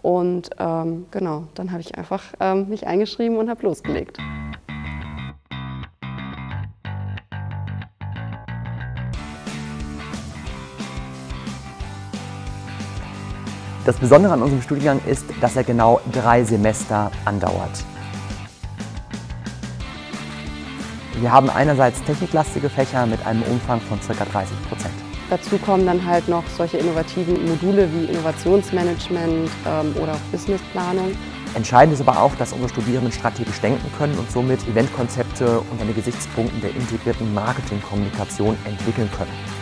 Und genau, dann habe ich einfach mich eingeschrieben und habe losgelegt. Das Besondere an unserem Studiengang ist, dass er genau 3 Semester andauert. Wir haben einerseits techniklastige Fächer mit einem Umfang von ca. 30%. Dazu kommen dann halt noch solche innovativen Module wie Innovationsmanagement oder auch Businessplanung. Entscheidend ist aber auch, dass unsere Studierenden strategisch denken können und somit Eventkonzepte unter den Gesichtspunkten der integrierten Marketingkommunikation entwickeln können.